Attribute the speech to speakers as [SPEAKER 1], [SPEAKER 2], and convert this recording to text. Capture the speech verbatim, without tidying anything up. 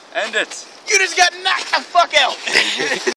[SPEAKER 1] End it.
[SPEAKER 2] You just got knocked the fuck out.